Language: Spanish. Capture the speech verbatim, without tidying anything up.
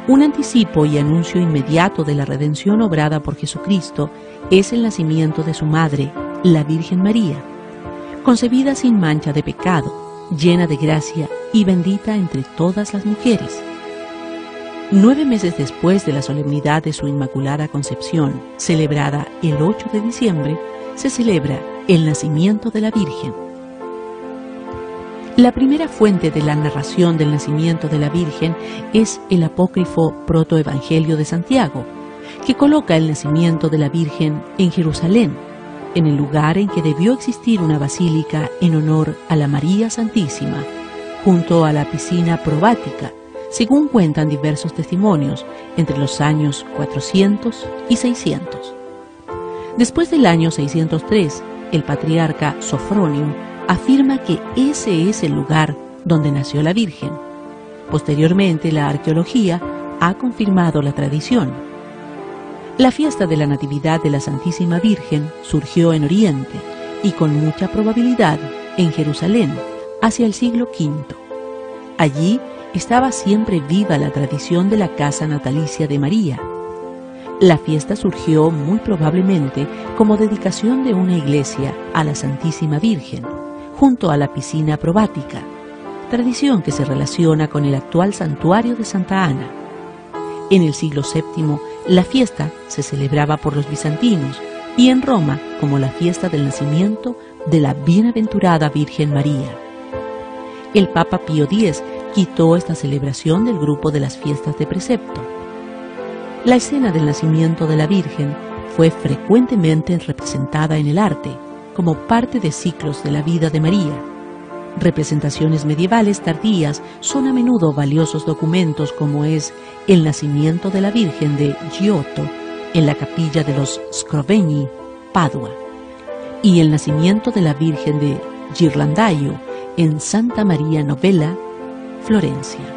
Un anticipo y anuncio inmediato de la redención obrada por Jesucristo es el nacimiento de su madre, la Virgen María, concebida sin mancha de pecado, llena de gracia y bendita entre todas las mujeres. Nueve meses después de la solemnidad de su Inmaculada Concepción, celebrada el ocho de diciembre, se celebra el nacimiento de la Virgen. La primera fuente de la narración del nacimiento de la Virgen es el apócrifo Protoevangelio de Santiago, que coloca el nacimiento de la Virgen en Jerusalén, en el lugar en que debió existir una basílica en honor a la María Santísima, junto a la piscina probática, según cuentan diversos testimonios, entre los años cuatrocientos y seiscientos. Después del año seiscientos tres, el patriarca Sofronio afirma que ese es el lugar donde nació la Virgen. Posteriormente, la arqueología ha confirmado la tradición. La fiesta de la Natividad de la Santísima Virgen surgió en Oriente y con mucha probabilidad en Jerusalén hacia el siglo quinto. Allí estaba siempre viva la tradición de la casa natalicia de María. La fiesta surgió muy probablemente como dedicación de una iglesia a la Santísima Virgen, junto a la piscina probática, tradición que se relaciona con el actual santuario de Santa Ana. En el siglo séptimo, la fiesta se celebraba por los bizantinos y en Roma como la fiesta del nacimiento de la bienaventurada Virgen María. El Papa Pío X quitó esta celebración del grupo de las fiestas de precepto. La escena del nacimiento de la Virgen fue frecuentemente representada en el arte, como parte de ciclos de la vida de María. Representaciones medievales tardías son a menudo valiosos documentos, como es el nacimiento de la Virgen de Giotto en la capilla de los Scrovegni, Padua, y el nacimiento de la Virgen de Ghirlandaio en Santa Maria Novella, Florencia.